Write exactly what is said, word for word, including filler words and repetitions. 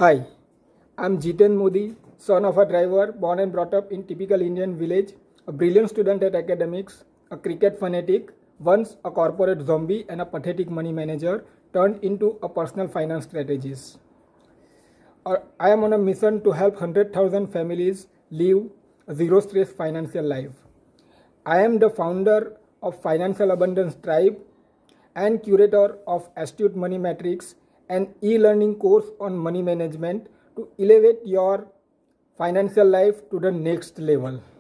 Hi, I'm Jiten Modi, son of a driver, born and brought up in typical Indian village, a brilliant student at academics, a cricket fanatic, once a corporate zombie and a pathetic money manager turned into a personal finance strategist. Uh, I am on a mission to help one hundred thousand families live a zero-stress financial life. I am the founder of Financial Abundance Tribe and curator of Astute Money Matrix, an e-learning course on money management to elevate your financial life to the next level.